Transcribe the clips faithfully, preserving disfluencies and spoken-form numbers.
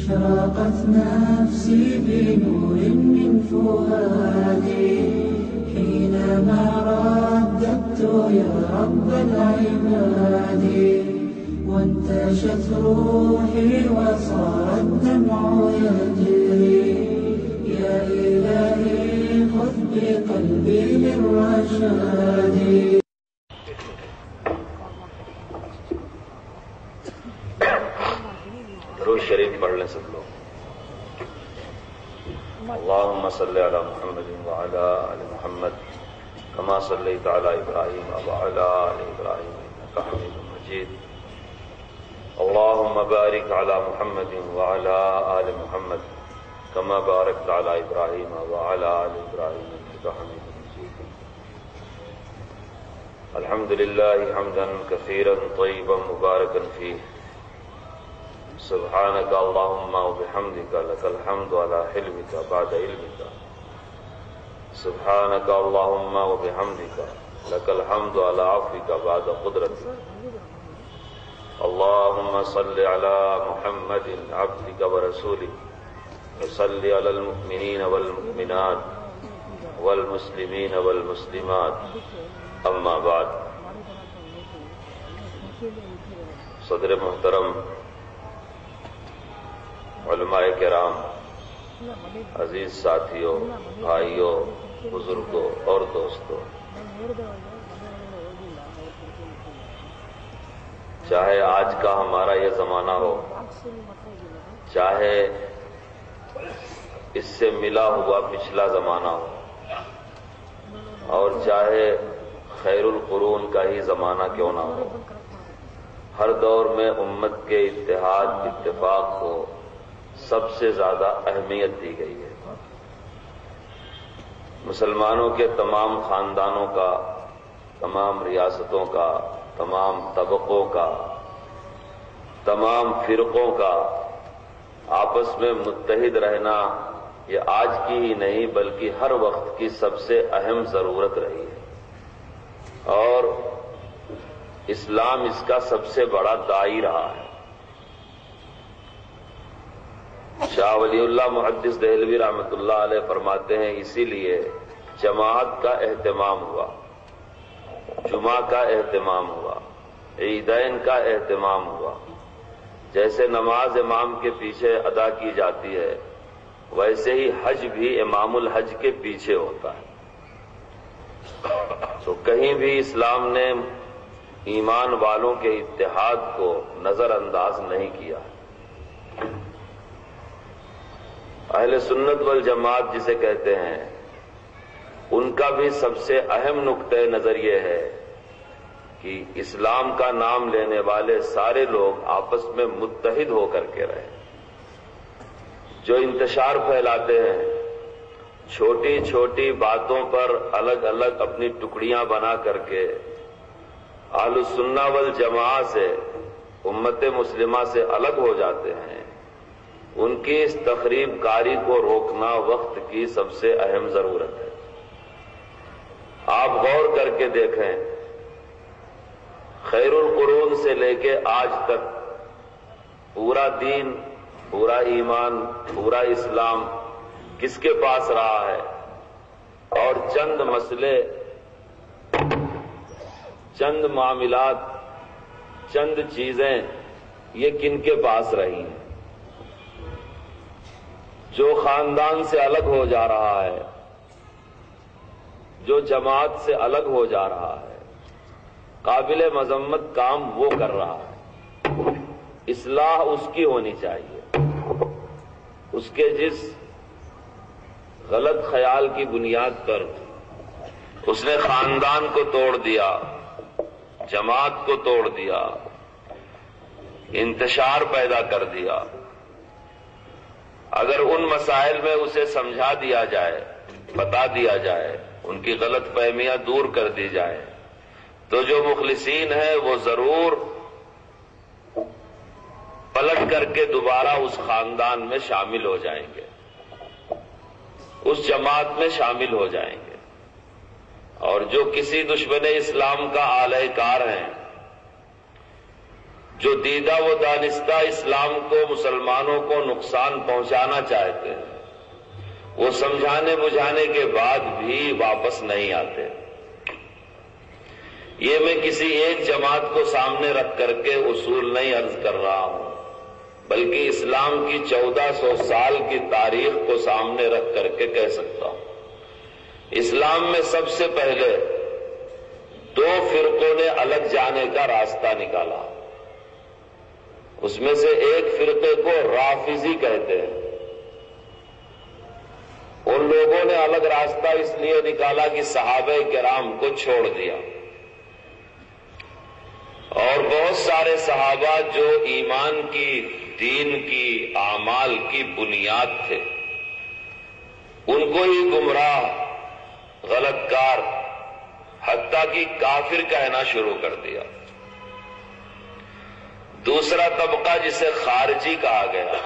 أشرقت نفسي بنور من فؤادي حينما رددت يا رب العباد وانتشت روحي وصار الدمع يجري يا إلهي خذ بقلبي للرشاد. درود شریف پڑھ لیں سب لوگ. اللهم صل على محمد وعلى آل محمد كما صليت على إبراهيم وعلى آل إبراهيم إنك حميد مجيد. اللهم بارك على محمد وعلى آل محمد كما باركت على إبراهيم وعلى آل إبراهيم إنك حميد مجيد. الحمد لله حمدا كثيرا طيبا مباركا فيه. سبحانك اللهم وبحمدك لك الحمد على حلمك بعد علمك. سبحانك اللهم وبحمدك لك الحمد على عفوك بعد قدرتك. اللهم صل على محمد عبدك ورسولك وصل على المؤمنين والمؤمنات والمسلمين والمسلمات. اما بعد. صدر محترم، علماء کرام، عزیز ساتھیوں، بھائیوں، بزرگوں اور دوستوں، چاہے آج کا ہمارا یہ زمانہ ہو، چاہے اس سے ملا ہوا پچھلا زمانہ ہو، اور چاہے خیر القرون کا ہی زمانہ کیوں نہ ہو، ہر دور میں امت کے اتحاد اتفاق کو سب سے زیادہ اہمیت دی گئی ہے. مسلمانوں کے تمام خاندانوں کا، تمام ریاستوں کا، تمام طبقوں کا، تمام فرقوں کا آپس میں متحد رہنا یہ آج کی ہی نہیں بلکہ ہر وقت کی سب سے اہم ضرورت رہی ہے، اور اسلام اس کا سب سے بڑا داعی رہا ہے. شاہ ولی اللہ محدث دہلوی رحمۃ اللہ علیہ فرماتے ہیں اسی لیے جماعت کا اہتمام ہوا، جمعہ کا اہتمام ہوا، عیدین کا اہتمام ہوا. جیسے نماز امام کے پیچھے ادا کی جاتی ہے ویسے ہی حج بھی امام الحج کے پیچھے ہوتا ہے. تو کہیں بھی اسلام نے ایمان والوں کے اتحاد کو نظر انداز نہیں کیا. اہل سنت والجماعت جسے کہتے ہیں ان کا بھی سب سے اہم نقطہ نظر یہ ہے کہ اسلام کا نام لینے والے سارے لوگ آپس میں متحد ہو کر کے رہیں. جو انتشار پھیلاتے ہیں، چھوٹی چھوٹی باتوں پر الگ الگ اپنی ٹکڑیاں بنا کر کے اہل السنہ والجماعت سے، امت مسلمہ سے الگ ہو جاتے ہیں، ان کی اس تخریب کاری کو روکنا وقت کی سب سے اہم ضرورت ہے. آپ غور کر کے دیکھیں، خیر القرون سے لے کے آج تک پورا دین، پورا ایمان، پورا اسلام کس کے پاس رہا ہے، اور چند مسئلے، چند معاملات، چند چیزیں یہ کن کے پاس رہی ہیں. جو خاندان سے الگ ہو جا رہا ہے، جو جماعت سے الگ ہو جا رہا ہے، قابل مذمت کام وہ کر رہا ہے. اصلاح اس کی ہونی چاہیے. اس کے جس غلط خیال کی بنیاد پر اس نے خاندان کو توڑ دیا، جماعت کو توڑ دیا، انتشار پیدا کر دیا، اگر ان مسائل میں اسے سمجھا دیا جائے، بتا دیا جائے، ان کی غلط فہمیاں دور کر دی جائے، تو جو مخلصین ہیں وہ ضرور پلٹ کر کے دوبارہ اس خاندان میں شامل ہو جائیں گے، اس جماعت میں شامل ہو جائیں گے. اور جو کسی دشمن اسلام کا آلہ کار ہیں، جو دیدہ و دانستہ اسلام کو، مسلمانوں کو نقصان پہنچانا چاہتے ہیں، وہ سمجھانے بجھانے کے بعد بھی واپس نہیں آتے۔ یہ میں کسی ایک جماعت کو سامنے رکھ کر کے اصول نہیں عرض کر رہا ہوں، بلکہ اسلام کی چودہ سو سال کی تاریخ کو سامنے رکھ کر کے کہہ سکتا ہوں۔ اسلام میں سب سے پہلے دو فرقوں نے الگ جانے کا راستہ نکالا۔ اس میں سے ایک فرقے کو رافضی کہتے ہیں۔ ان لوگوں نے الگ راستہ اس لیے نکالا کہ صحابہ کرام کو چھوڑ دیا، اور بہت سارے صحابہ جو ایمان کی، دین کی، اعمال کی بنیاد تھے، ان کو ہی گمراہ، غلط کار، حتیٰ کہ کافر کہنا شروع کر دیا۔ دوسرا طبقہ جسے خارجی کہا گیا،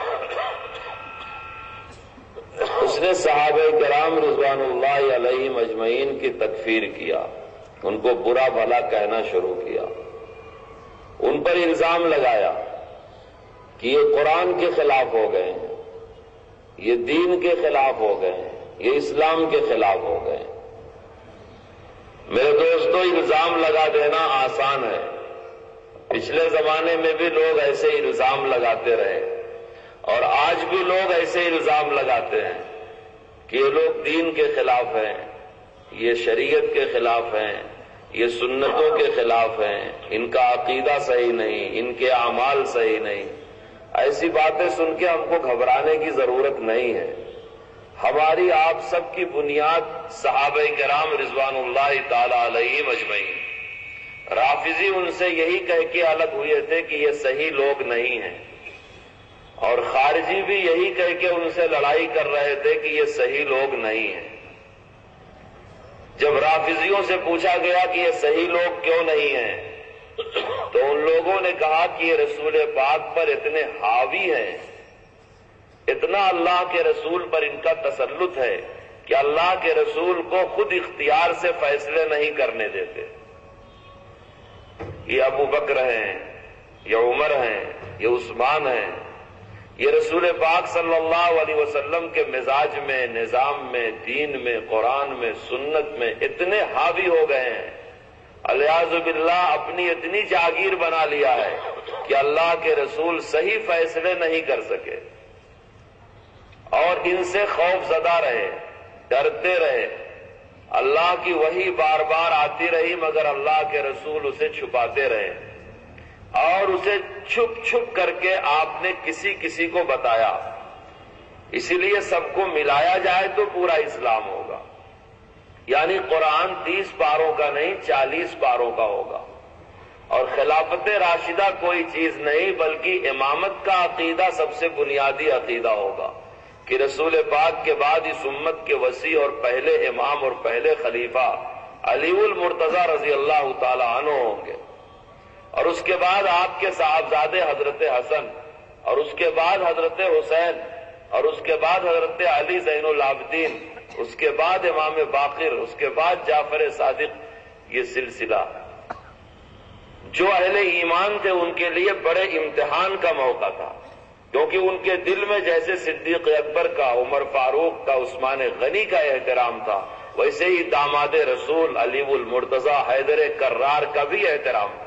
اس نے صحابہ کرام رضوان اللہ علیہم اجمعین کی تکفیر کیا، ان کو برا بھلا کہنا شروع کیا، ان پر الزام لگایا کہ یہ قرآن کے خلاف ہو گئے ہیں، یہ دین کے خلاف ہو گئے ہیں، یہ اسلام کے خلاف ہو گئے ہیں۔ میرے دوستو، الزام لگا دینا آسان ہے، پچھلے زمانے میں بھی لوگ ایسے الزام لگاتے رہے، اور آج بھی لوگ ایسے الزام لگاتے ہیں کہ یہ لوگ دین کے خلاف ہیں، یہ شریعت کے خلاف ہیں، یہ سنتوں کے خلاف ہیں، ان کا عقیدہ صحیح نہیں، ان کے اعمال صحیح نہیں۔ ایسی باتیں سن کے ہم کو گھبرانے کی ضرورت نہیں ہے۔ ہماری آپ سب کی بنیاد صحابہ کرام رضوان اللہ تعالی علیہم اجمعین۔ رافضی ان سے یہی کہہ کے الگ ہوئے تھے کہ یہ صحیح لوگ نہیں ہیں، اور خارجی بھی یہی کہہ کے ان سے لڑائی کر رہے تھے کہ یہ صحیح لوگ نہیں ہیں۔ جب رافضیوں سے پوچھا گیا کہ یہ صحیح لوگ کیوں نہیں ہیں، تو ان لوگوں نے کہا کہ یہ رسول پاک پر اتنے حاوی ہیں، اتنا اللہ کے رسول پر ان کا تسلط ہے کہ اللہ کے رسول کو خود اختیار سے فیصلے نہیں کرنے دیتے۔ یہ ابو بکر ہیں، یہ عمر ہیں، یہ عثمان ہیں، یہ رسول پاک صلی اللہ علیہ وسلم کے مزاج میں، نظام میں، دین میں، قرآن میں، سنت میں اتنے حاوی ہو گئے ہیں، الیاذ باللہ اپنی اتنی جاگیر بنا لیا ہے کہ اللہ کے رسول صحیح فیصلے نہیں کر سکے، اور ان سے خوف زدہ رہے، ڈرتے رہے۔ اللہ کی وحی بار بار آتی رہی، مگر اللہ کے رسول اسے چھپاتے رہے، اور اسے چھپ چھپ کر کے آپ نے کسی کسی کو بتایا۔ اسی لیے سب کو ملایا جائے تو پورا اسلام ہوگا، یعنی قرآن تیس پاروں کا نہیں، چالیس پاروں کا ہوگا، اور خلافت راشدہ کوئی چیز نہیں، بلکہ امامت کا عقیدہ سب سے بنیادی عقیدہ ہوگا کہ رسول پاک کے بعد اس امت کے وسیع اور پہلے امام اور پہلے خلیفہ علی المرتضی رضی اللہ تعالی عنہ ہوں گے، اور اس کے بعد آپ کے صاحبزادے حضرت حسن، اور اس کے بعد حضرت حسین، اور اس کے بعد حضرت علی زین العابدین، اس کے بعد امام باقر، اس کے بعد جعفر صادق۔ یہ سلسلہ جو اہل ایمان تھے ان کے لیے بڑے امتحان کا موقع تھا، کیونکہ ان کے دل میں جیسے صدیق اکبر کا، عمر فاروق کا، عثمان غنی کا احترام تھا، ویسے ہی داماد رسول علی المرتضی حیدر کرار کا بھی احترام تھا،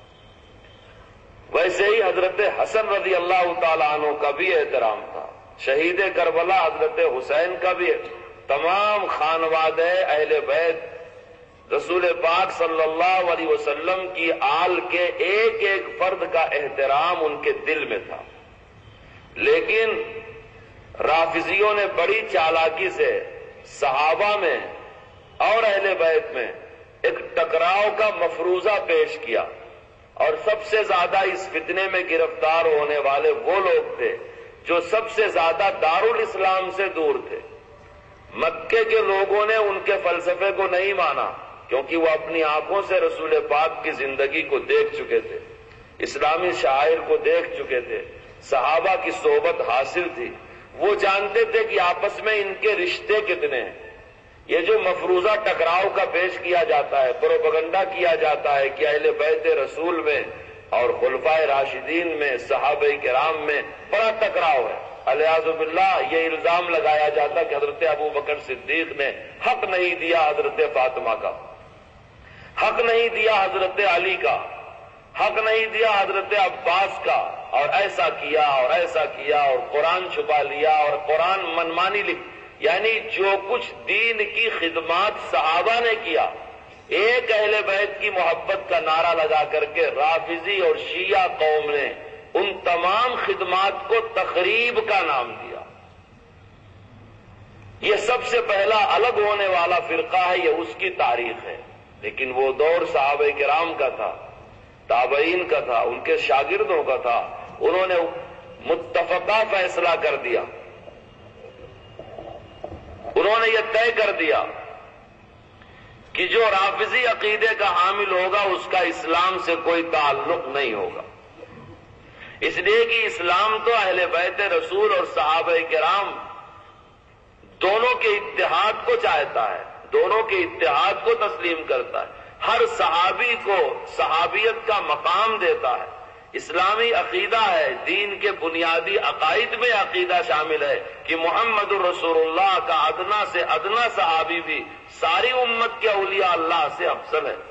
ویسے ہی حضرت حسن رضی اللہ تعالیٰ عنہ کا بھی احترام تھا، شہید کربلا حضرت حسین کا بھی، تمام خانوادہ اہل بیت رسول پاک صلی اللہ علیہ وسلم کی آل کے ایک ایک فرد کا احترام ان کے دل میں تھا۔ لیکن رافضیوں نے بڑی چالاکی سے صحابہ میں اور اہل بیت میں ایک ٹکراؤ کا مفروضہ پیش کیا، اور سب سے زیادہ اس فتنے میں گرفتار ہونے والے وہ لوگ تھے جو سب سے زیادہ دارالاسلام سے دور تھے۔ مکے کے لوگوں نے ان کے فلسفے کو نہیں مانا، کیونکہ وہ اپنی آنکھوں سے رسول پاک کی زندگی کو دیکھ چکے تھے، اسلامی شاعر کو دیکھ چکے تھے، صحابہ کی صحبت حاصل تھی، وہ جانتے تھے کہ آپس میں ان کے رشتے کتنے ہیں۔ یہ جو مفروضہ ٹکراؤ کا پیش کیا جاتا ہے، پروپیگنڈا کیا جاتا ہے کہ اہل بیت رسول میں اور خلفائے راشدین میں، صحابہ کرام میں بڑا ٹکراؤ ہے۔ الیاذ باللہ یہ الزام لگایا جاتا کہ حضرت ابو بکر صدیق نے حق نہیں دیا حضرت فاطمہ کا، حق نہیں دیا حضرت علی کا، حق نہیں دیا حضرت عباس کا، اور ایسا کیا اور ایسا کیا اور قرآن چھپا لیا اور قرآن منمانی لکھ، یعنی جو کچھ دین کی خدمات صحابہ نے کیا، ایک اہل بیت کی محبت کا نعرہ لگا کر کے رافضی اور شیعہ قوم نے ان تمام خدمات کو تخریب کا نام دیا۔ یہ سب سے پہلا الگ ہونے والا فرقہ ہے، یہ اس کی تاریخ ہے، لیکن وہ دور صحابہ کرام کا تھا، تابعین کا تھا، ان کے شاگردوں کا تھا۔ انہوں نے متفقہ فیصلہ کر دیا، انہوں نے یہ طے کر دیا کہ جو رافضی عقیدے کا حامل ہوگا اس کا اسلام سے کوئی تعلق نہیں ہوگا، اس لیے کہ اسلام تو اہل بیت رسول اور صحابہ کرام دونوں کے اتحاد کو چاہتا ہے، دونوں کے اتحاد کو تسلیم کرتا ہے، ہر صحابی کو صحابیت کا مقام دیتا ہے۔ اسلامی عقیدہ ہے، دین کے بنیادی عقائد میں عقیدہ شامل ہے کہ محمد رسول اللہ کا ادنا سے ادنا صحابی بھی ساری امت کے اولیاء اللہ سے افضل ہے،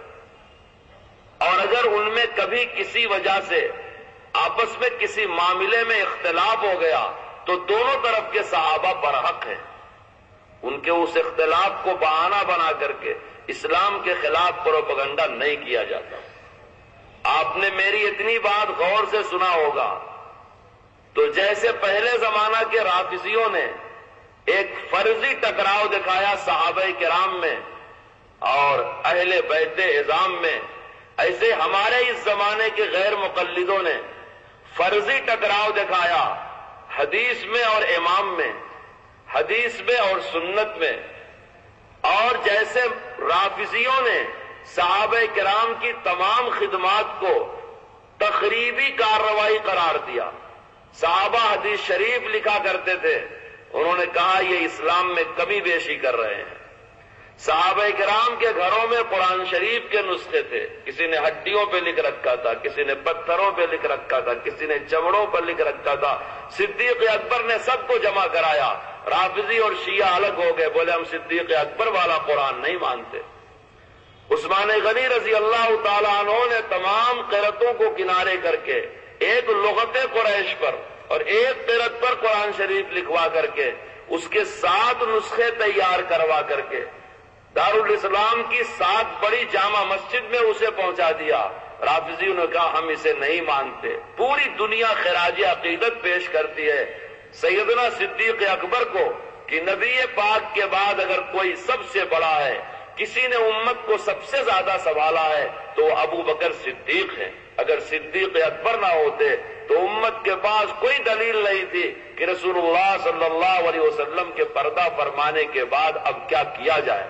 اور اگر ان میں کبھی کسی وجہ سے آپس میں کسی معاملے میں اختلاف ہو گیا تو دونوں طرف کے صحابہ برحق ہیں، ان کے اس اختلاف کو بہانہ بنا کر کے اسلام کے خلاف پروپیگنڈا نہیں کیا جاتا۔ آپ نے میری اتنی بات غور سے سنا ہوگا، تو جیسے پہلے زمانہ کے رافضیوں نے ایک فرضی ٹکراؤ دکھایا صحابہ کرام میں اور اہل بیت اعظام میں، ایسے ہمارے اس زمانے کے غیر مقلدوں نے فرضی ٹکراؤ دکھایا حدیث میں اور امام میں، حدیث میں اور سنت میں، اور جیسے رافضیوں نے صحابہ کرام کی تمام خدمات کو تخریبی کارروائی قرار دیا۔ صحابہ حدیث شریف لکھا کرتے تھے، انہوں نے کہا یہ اسلام میں کمی بیشی کر رہے ہیں۔ صحابہ کرام کے گھروں میں قرآن شریف کے نسخے تھے، کسی نے ہڈیوں پہ لکھ رکھا تھا، کسی نے پتھروں پہ لکھ رکھا تھا، کسی نے چمڑوں پر لکھ رکھا تھا۔ صدیق اکبر نے سب کو جمع کرایا، رافضی اور شیعہ الگ ہو گئے، بولے ہم صدیق اکبر والا قرآن نہیں مانتے۔ عثمان غنی رضی اللہ تعالیٰ عنہ نے تمام قرتوں کو کنارے کر کے ایک لغت قریش پر اور ایک قرت پر قرآن شریف لکھوا کر کے اس کے سات نسخے تیار کروا کر کے دارالاسلام کی سات بڑی جامع مسجد میں اسے پہنچا دیا۔ رافضیوں نے کہا ہم اسے نہیں مانتے۔ پوری دنیا خراج عقیدت پیش کرتی ہے سیدنا صدیق اکبر کو کہ نبی پاک کے بعد اگر کوئی سب سے بڑا ہے، کسی نے امت کو سب سے زیادہ سنبھالا ہے تو وہ ابو بکر صدیق ہے۔ اگر صدیق اکبر نہ ہوتے تو امت کے پاس کوئی دلیل نہیں تھی کہ رسول اللہ صلی اللہ علیہ وسلم کے پردہ فرمانے کے بعد اب کیا کیا جائے،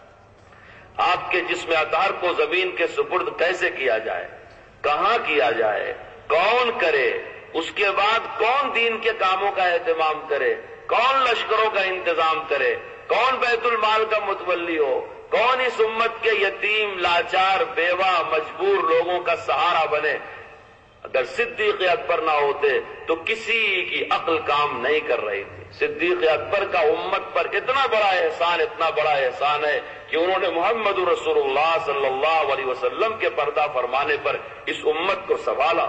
آپ کے جسم اطہر کو زمین کے سپرد کیسے کیا جائے، کہاں کیا جائے، کون کرے، اس کے بعد کون دین کے کاموں کا اہتمام کرے، کون لشکروں کا انتظام کرے، کون بیت المال کا متولی ہو، کون اس امت کے یتیم، لاچار، بیوہ، مجبور لوگوں کا سہارا بنے۔ اگر صدیق اکبر نہ ہوتے تو کسی کی عقل کام نہیں کر رہی تھی۔ صدیق اکبر کا امت پر اتنا بڑا احسان، اتنا بڑا احسان ہے کہ انہوں نے محمد رسول اللہ صلی اللہ علیہ وسلم کے پردہ فرمانے پر اس امت کو سنبھالا۔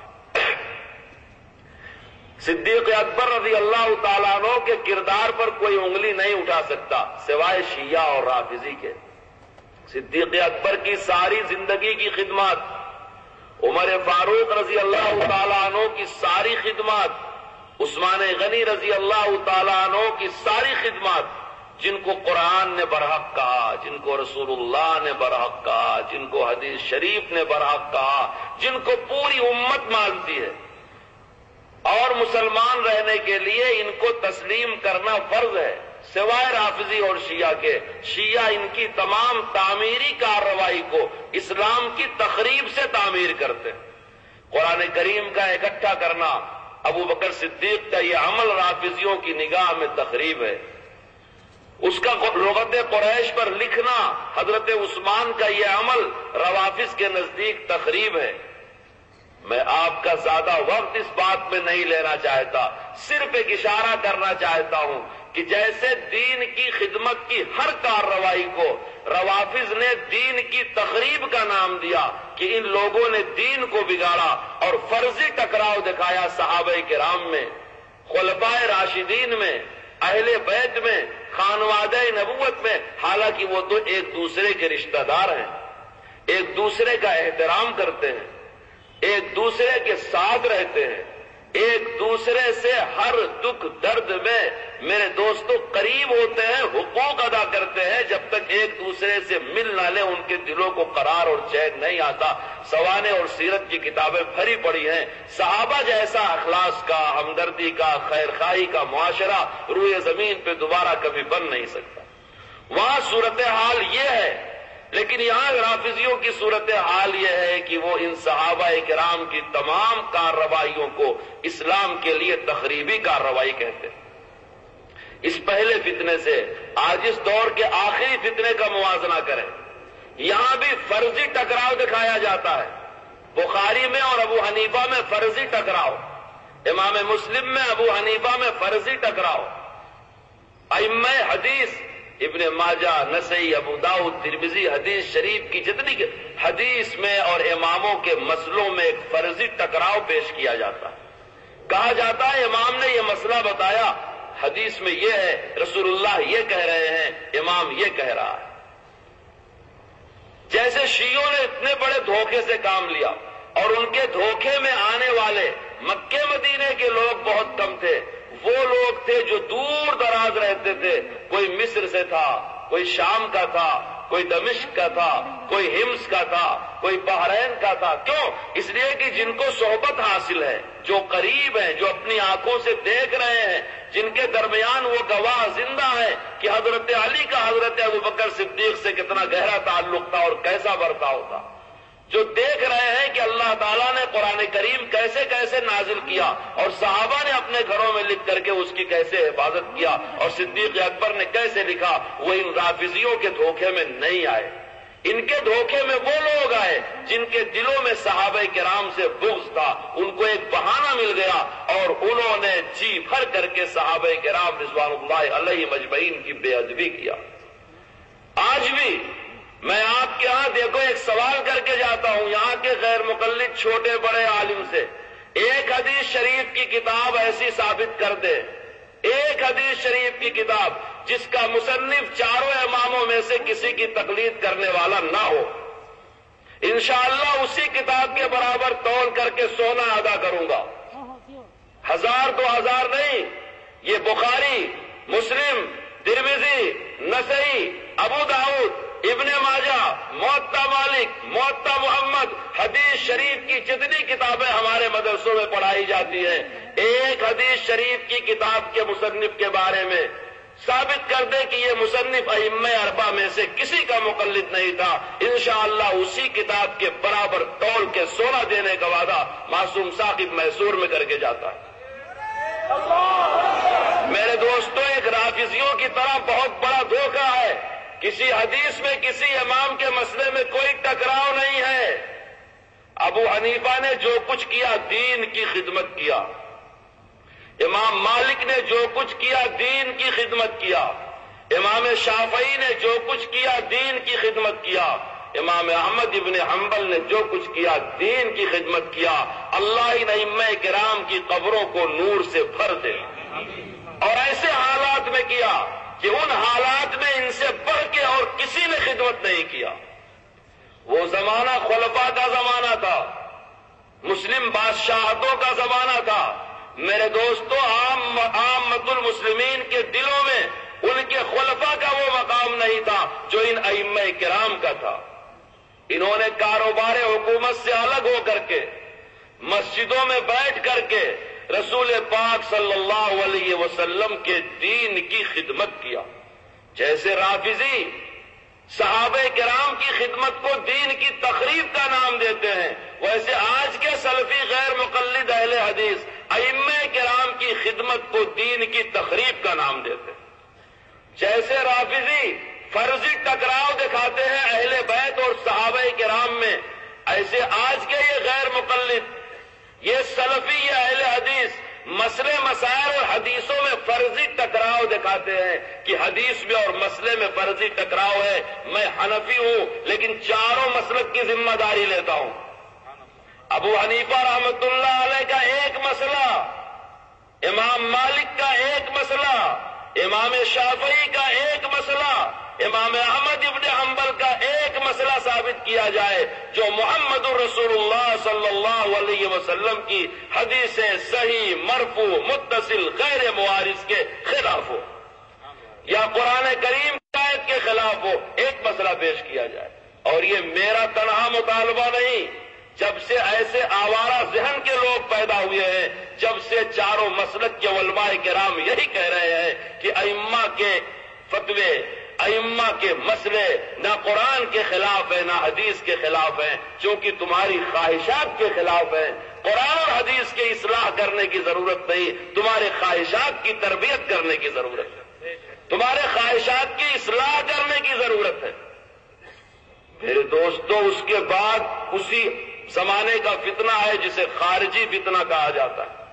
صدیق اکبر رضی اللہ تعالیٰ عنہ کے کردار پر کوئی انگلی نہیں اٹھا سکتا سوائے شیعہ اور رافضی کے۔ صدیق اکبر کی ساری زندگی کی خدمات، عمر فاروق رضی اللہ تعالیٰ عنہ کی ساری خدمات، عثمان غنی رضی اللہ تعالیٰ عنہ کی ساری خدمات، جن کو قرآن نے برحق کہا، جن کو رسول اللہ نے برحق کہا، جن کو حدیث شریف نے برحق کہا، جن کو پوری امت مانتی ہے، اور مسلمان رہنے کے لیے ان کو تسلیم کرنا فرض ہے سوائے رافضی اور شیعہ کے۔ شیعہ ان کی تمام تعمیری کارروائی کو اسلام کی تخریب سے تعمیر کرتے ہیں۔ قرآن کریم کا اکٹھا کرنا ابو بکر صدیق کا یہ عمل رافضیوں کی نگاہ میں تخریب ہے، اس کا لغت قریش پر لکھنا حضرت عثمان کا یہ عمل روافض کے نزدیک تخریب ہے۔ میں آپ کا زیادہ وقت اس بات میں نہیں لینا چاہتا، صرف ایک اشارہ کرنا چاہتا ہوں کہ جیسے دین کی خدمت کی ہر کارروائی کو روافض نے دین کی تخریب کا نام دیا کہ ان لوگوں نے دین کو بگاڑا اور فرضی ٹکراؤ دکھایا صحابہ کرام میں، خلفائے راشدین میں، اہل بیت میں، خانوادہ نبوت میں، حالانکہ وہ تو ایک دوسرے کے رشتہ دار ہیں، ایک دوسرے کا احترام کرتے ہیں، ایک دوسرے کے ساتھ رہتے ہیں، ایک دوسرے سے ہر دکھ درد میں میرے دوستوں قریب ہوتے ہیں، حقوق ادا کرتے ہیں۔ جب تک ایک دوسرے سے مل نہ لیں ان کے دلوں کو قرار اور چین نہیں آتا۔ سوانح اور سیرت کی کتابیں بھری پڑی ہیں، صحابہ جیسا اخلاص کا، ہمدردی کا، خیر خواہی کا معاشرہ روئے زمین پہ دوبارہ کبھی بن نہیں سکتا۔ وہاں صورتحال یہ ہے، لیکن یہاں رافضیوں کی صورتحال یہ ہے کہ وہ ان صحابہ کرام کی تمام کارروائیوں کو اسلام کے لیے تخریبی کارروائی کہتے ہیں۔ اس پہلے فتنے سے آج اس دور کے آخری فتنے کا موازنہ کریں، یہاں بھی فرضی ٹکراؤ دکھایا جاتا ہے۔ بخاری میں اور ابو حنیفہ میں فرضی ٹکراؤ، امام مسلم میں، ابو حنیفہ میں فرضی ٹکراؤ، ائمہ حدیث ابن ماجہ، نسائی، ابو داؤد، ترمذی حدیث شریف کی جتنی حدیث میں اور اماموں کے مسئلوں میں ایک فرضی ٹکراؤ پیش کیا جاتا ہے۔ کہا جاتا ہے امام نے یہ مسئلہ بتایا، حدیث میں یہ ہے، رسول اللہ یہ کہہ رہے ہیں، امام یہ کہہ رہا ہے۔ جیسے شیعوں نے اتنے بڑے دھوکے سے کام لیا اور ان کے دھوکے میں آنے والے مکے مدینے کے لوگ بہت کم تھے، وہ لوگ تھے جو دور دراز رہتے تھے، کوئی مصر سے تھا، کوئی شام کا تھا، کوئی دمشق کا تھا، کوئی ہمس کا تھا، کوئی بحرین کا تھا۔ کیوں؟ اس لیے کہ جن کو صحبت حاصل ہے، جو قریب ہیں، جو اپنی آنکھوں سے دیکھ رہے ہیں، جن کے درمیان وہ گواہ زندہ ہے کہ حضرت علی کا حضرت ابوبکر صدیق سے کتنا گہرا تعلق تھا اور کیسا برتاؤ تھا، جو دیکھ رہے ہیں کہ اللہ تعالیٰ نے قرآن کریم کیسے کیسے نازل کیا اور صحابہ نے اپنے گھروں میں لکھ کر کے اس کی کیسے حفاظت کیا اور صدیق اکبر نے کیسے لکھا، وہ ان رافضیوں کے دھوکے میں نہیں آئے۔ ان کے دھوکے میں وہ لوگ آئے جن کے دلوں میں صحابہ کرام سے بغض تھا، ان کو ایک بہانہ مل گیا اور انہوں نے جی بھر کر کے صحابہ کرام رضوان اللہ علیہ مجمعین کی بے ادبی کیا۔ آج بھی میں آپ کے ہاں دیکھو ایک سوال کر کے جاتا ہوں یہاں کے غیر مقلد چھوٹے بڑے عالم سے، ایک حدیث شریف کی کتاب ایسی ثابت کر دے، ایک حدیث شریف کی کتاب جس کا مصنف چاروں اماموں میں سے کسی کی تقلید کرنے والا نہ ہو، انشاءاللہ اسی کتاب کے برابر تول کر کے سونا ادا کروں گا۔ ہزار دو ہزار نہیں، یہ بخاری، مسلم، ترمذی، نسائی، ابو داؤد، ابن ماجہ، موطا مالک، موطا محمد، حدیث شریف کی جتنی کتابیں ہمارے مدرسوں میں پڑھائی جاتی ہیں، ایک حدیث شریف کی کتاب کے مصنف کے بارے میں ثابت کر دے کہ یہ مصنف ائمہ اربعہ میں سے کسی کا مقلد نہیں تھا، انشاءاللہ اسی کتاب کے برابر تول کے سونا دینے کا وعدہ معصوم ثاقب میسور میں کر کے جاتا ہے۔ میرے دوستوں، ایک رافضیوں کی طرح بہت بڑا دھوکہ ہے، کسی حدیث میں کسی امام کے مسئلے میں کوئی ٹکراؤ نہیں ہے۔ ابو حنیفہ نے جو کچھ کیا دین کی خدمت کیا، امام مالک نے جو کچھ کیا دین کی خدمت کیا، امام شافعی نے جو کچھ کیا دین کی خدمت کیا، امام احمد ابن حنبل نے جو کچھ کیا دین کی خدمت کیا۔ اللہ ان ائمہ کرام کی قبروں کو نور سے بھر دے، اور ایسے حالات میں کیا کہ ان حالات میں ان سے بڑھ کے اور کسی نے خدمت نہیں کیا۔ وہ زمانہ خلفاء کا زمانہ تھا، مسلم بادشاہتوں کا زمانہ تھا۔ میرے دوستو، عام عامت المسلمین کے دلوں میں ان کے خلفاء کا وہ مقام نہیں تھا جو ان ائمہ کرام کا تھا۔ انہوں نے کاروبار حکومت سے الگ ہو کر کے مسجدوں میں بیٹھ کر کے رسول پاک صلی اللہ علیہ وسلم کے دین کی خدمت کیا۔ جیسے رافضی صحابہ کرام کی خدمت کو دین کی تخریب کا نام دیتے ہیں، ویسے آج کے سلفی غیر مقلد اہل حدیث ائمہ کرام کی خدمت کو دین کی تخریب کا نام دیتے ہیں۔ جیسے رافضی فرضی ٹکراؤ دکھاتے ہیں اہل بیت اور صحابہ کرام میں، ایسے آج کے یہ غیر مقلد یہ سلفی یا اہل حدیث مسئلے مسائل اور حدیثوں میں فرضی ٹکراؤ دکھاتے ہیں کہ حدیث میں اور مسئلے میں فرضی ٹکراؤ ہے. میں حنفی ہوں لیکن چاروں مسلک کی ذمہ داری لیتا ہوں. ابو حنیفہ رحمۃ اللہ علیہ کا ایک مسئلہ، امام مالک کا ایک مسئلہ، امام شافعی کا ایک مسئلہ، امام احمد ابن حنبل کا ایک مسئلہ ثابت کیا جائے جو محمد رسول اللہ صلی اللہ علیہ وسلم کی حدیثیں صحیح مرفوع متصل غیر موارث کے خلاف ہو یا قرآن کریم کی آیت کے خلاف ہو، ایک مسئلہ پیش کیا جائے. اور یہ میرا تنہا مطالبہ نہیں، جب سے ایسے آوارہ ذہن کے لوگ پیدا ہوئے ہیں، جب سے چاروں مسلک کے علماء کرام یہی کہہ رہے ہیں کہ ائمہ کے فتوے، ائمہ کے مسئلے نہ قرآن کے خلاف ہیں نہ حدیث کے خلاف ہیں، چونکہ تمہاری خواہشات کے خلاف ہیں. قرآن اور حدیث کی اصلاح کرنے کی ضرورت نہیں، تمہارے خواہشات کی تربیت کرنے کی ضرورت ہے، تمہارے خواہشات کی اصلاح کرنے کی ضرورت ہے. میرے دوستو، اس کے بعد اسی زمانے کا فتنہ ہے جسے خارجی فتنہ کہا جاتا ہے.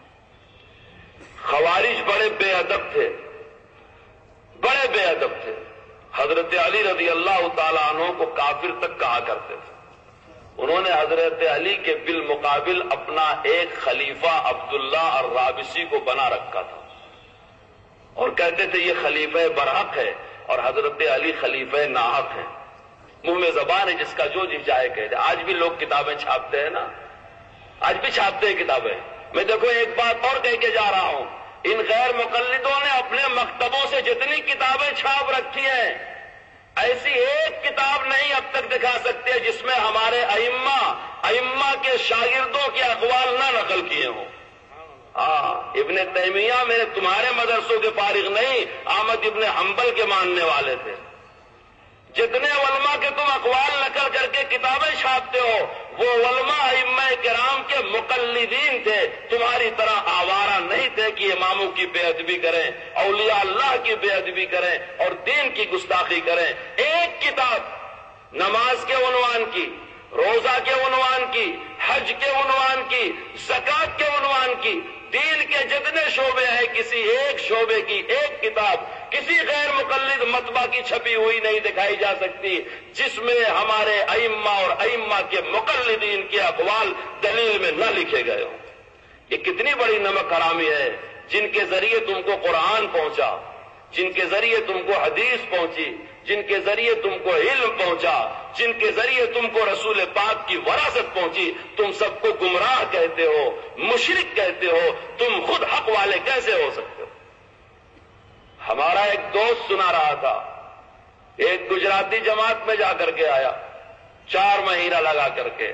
خوارج بڑے بے ادب تھے، بڑے بے ادب تھے. حضرت علی رضی اللہ تعالیٰ عنہ کو کافر تک کہا کرتے تھے. انہوں نے حضرت علی کے بالمقابل اپنا ایک خلیفہ عبداللہ الرابسی کو بنا رکھا تھا اور کہتے تھے یہ خلیفہ برحق ہے اور حضرت علی خلیفہ ناحق ہیں. منہ میں زبان ہے جس کا جو جی چاہے کہہ دے. آج بھی لوگ کتابیں چھاپتے ہیں نا، آج بھی چھاپتے ہیں کتابیں. میں دیکھو ایک بات اور کہہ کے جا رہا ہوں، ان غیر مقلدوں نے اپنے مکتبوں سے جتنی کتابیں چھاپ رکھی ہیں، ایسی ایک کتاب نہیں اب تک دکھا سکتے جس میں ہمارے ائمہ ائمہ کے شاگردوں کے اقوال نہ نقل کیے ہوں. ہاں، ابن تیمیہ میں تمہارے مدرسوں کے فارغ نہیں، احمد ابن حنبل کے ماننے والے تھے. جتنے علماء کے تم اقوال نقل کر کے کتابیں چھاپتے ہو وہ علماء ائمہ کرام کے مقلدین تھے، تمہاری طرح آوارہ نہیں تھے کہ اماموں کی بے ادبی کریں، اولیاء اللہ کی بے ادبی کریں اور دین کی گستاخی کریں. ایک کتاب نماز کے عنوان کی، روزہ کے عنوان کی، حج کے عنوان کی، زکات کے عنوان کی، دین کے جتنے شعبے ہیں کسی ایک شعبے کی ایک کتاب کسی غیر مقلد مطبع کی چھپی ہوئی نہیں دکھائی جا سکتی جس میں ہمارے ائمہ اور ائمہ کے مقلدین کے اقوال دلیل میں نہ لکھے گئے ہوں. یہ کتنی بڑی نمک حرامی ہے. جن کے ذریعے تم کو قرآن پہنچا، جن کے ذریعے تم کو حدیث پہنچی، جن کے ذریعے تم کو علم پہنچا، جن کے ذریعے تم کو رسول پاک کی وراثت پہنچی، تم سب کو گمراہ کہتے ہو، مشرک کہتے ہو. تم خود حق والے کیسے ہو سکتے ہو؟ ہمارا ایک دوست سنا رہا تھا، ایک گجراتی جماعت میں جا کر کے آیا، چار مہینہ لگا کر کے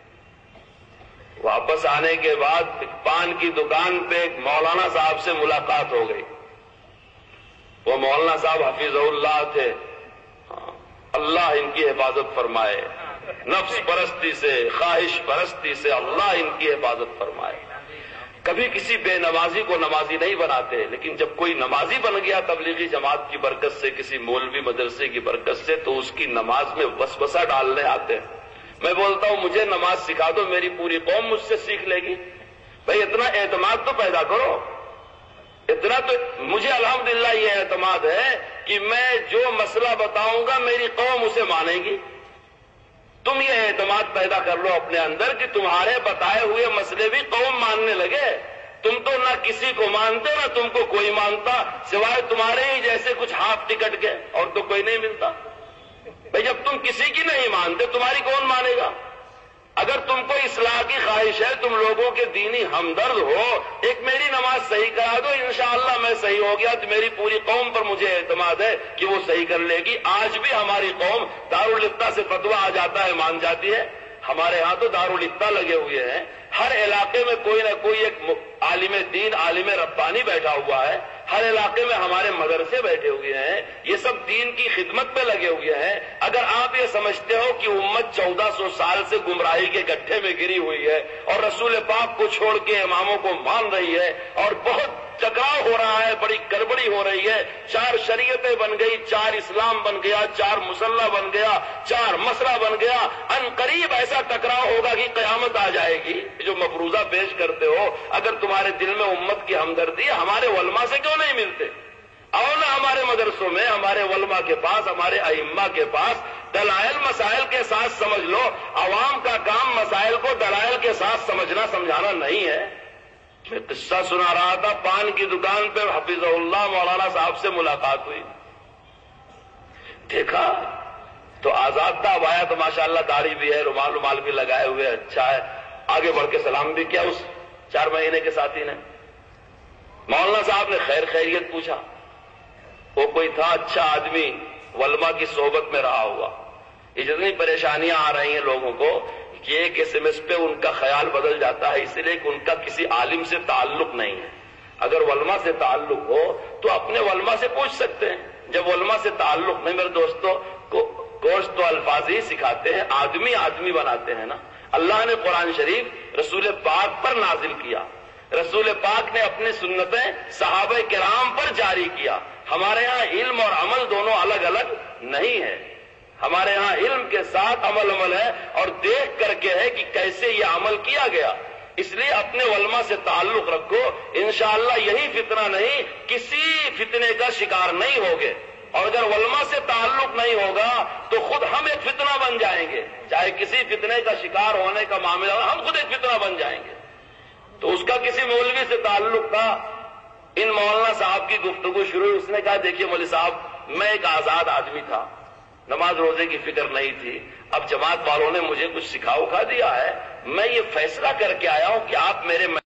واپس آنے کے بعد پان کی دکان پہ ایک مولانا صاحب سے ملاقات ہو گئی. وہ مولانا صاحب حفیظ اللہ تھے، اللہ ان کی حفاظت فرمائے، نفس پرستی سے، خواہش پرستی سے اللہ ان کی حفاظت فرمائے. کبھی کسی بے نمازی کو نمازی نہیں بناتے، لیکن جب کوئی نمازی بن گیا تبلیغی جماعت کی برکت سے، کسی مولوی مدرسے کی برکت سے، تو اس کی نماز میں وسوسہ ڈالنے آتے ہیں. میں بولتا ہوں مجھے نماز سکھا دو، میری پوری قوم مجھ سے سیکھ لے گی. بھائی اتنا اعتماد تو پیدا کرو. اتنا تو مجھے الحمدللہ یہ اعتماد ہے کہ میں جو مسئلہ بتاؤں گا میری قوم اسے مانے گی. تم یہ اعتماد پیدا کر لو اپنے اندر کہ تمہارے بتائے ہوئے مسئلے بھی قوم ماننے لگے. تم تو نہ کسی کو مانتے نہ تم کو کوئی مانتا، سوائے تمہارے ہی جیسے کچھ ہاف ٹکٹ کے، اور تو کوئی نہیں ملتا. بھائی جب تم کسی کی نہیں مانتے تمہاری کون مانے گا؟ اگر تم کو اصلاح کی خواہش ہے، تم لوگوں کے دینی ہمدرد ہو، ایک میری نماز صحیح کرا دو، انشاءاللہ میں صحیح ہو گیا تو میری پوری قوم پر مجھے اعتماد ہے کہ وہ صحیح کر لے گی. آج بھی ہماری قوم دارالفتہ سے فتویٰ آ جاتا ہے مان جاتی ہے. ہمارے ہاں تو دارالفتہ لگے ہوئے ہیں، ہر علاقے میں کوئی نہ کوئی ایک عالم دین، عالم ربانی بیٹھا ہوا ہے، ہر علاقے میں ہمارے مدرسے بیٹھے ہوئے ہیں، یہ سب دین کی خدمت پہ لگے ہوئے ہیں. اگر آپ یہ سمجھتے ہو کہ امت چودہ سو سال سے گمراہی کے گڈھے میں گری ہوئی ہے اور رسول پاک کو چھوڑ کے اماموں کو مان رہی ہے اور بہت ٹکراؤ ہو رہا ہے، بڑی گڑبڑی ہو رہی ہے، چار شریعتیں بن گئی، چار اسلام بن گیا، چار مسلح بن گیا، چار مسئلہ بن گیا، ان قریب ایسا ٹکراؤ ہوگا کہ قیامت آ جائے گی، جو مفروضہ پیش کرتے ہو اگر تمہارے دل میں امت کی ہمدردی ہے ہمارے علماء سے کیوں نہیں ملتے؟ اور نہ ہمارے مدرسوں میں، ہمارے علماء کے پاس، ہمارے ائمہ کے پاس دلائل مسائل کے ساتھ سمجھ لو۔ عوام کا کام مسائل کو دلائل کے ساتھ سمجھنا سمجھانا نہیں ہے۔ میں قصہ سنا رہا تھا، پان کی دکان پہ حفظہ اللہ مولانا صاحب سے ملاقات ہوئی، دیکھا تو آزاد تھا، اب آیا تو ماشاءاللہ داڑھی بھی ہے، رومال رومال بھی لگائے ہوئے، اچھا ہے، آگے بڑھ کے سلام بھی کیا اس چار مہینے کے ساتھی نے۔ مولانا صاحب نے خیر خیریت پوچھا، وہ کوئی تھا اچھا آدمی، علماء کی صحبت میں رہا ہوا۔ یہ جتنی پریشانیاں آ رہی ہیں لوگوں کو کہ ایک ایس ایم ایس پہ ان کا خیال بدل جاتا ہے، اس لیے کہ ان کا کسی عالم سے تعلق نہیں ہے۔ اگر علماء سے تعلق ہو تو اپنے علماء سے پوچھ سکتے ہیں، جب علماء سے تعلق نہیں، میرے دوستوں کو کورس تو الفاظ ہی سکھاتے ہیں، آدمی آدمی بناتے ہیں نا۔ اللہ نے قرآن شریف رسول پاک پر نازل کیا، رسول پاک نے اپنی سنتیں صحابہ کرام پر جاری کیا۔ ہمارے ہاں علم اور عمل دونوں الگ الگ نہیں ہے، ہمارے ہاں علم کے ساتھ عمل عمل ہے اور دیکھ کر کے ہے کہ کیسے یہ عمل کیا گیا۔ اس لیے اپنے علماء سے تعلق رکھو، انشاءاللہ یہی فتنہ نہیں کسی فتنے کا شکار نہیں ہوگے، اور اگر علماء سے تعلق نہیں ہوگا تو خود ہم ایک فتنہ بن جائیں گے، چاہے کسی فتنے کا شکار ہونے کا معاملہ ہو، ہم خود ایک فتنہ بن جائیں گے۔ تو اس کا کسی مولوی سے تعلق تھا، ان مولانا صاحب کی گفتگو شروع ہوئی، اس نے کہا دیکھیے مولوی صاحب، میں ایک آزاد آدمی تھا، نماز روزے کی فکر نہیں تھی، اب جماعت والوں نے مجھے کچھ سکھا اکھا دیا ہے، میں یہ فیصلہ کر کے آیا ہوں کہ آپ میرے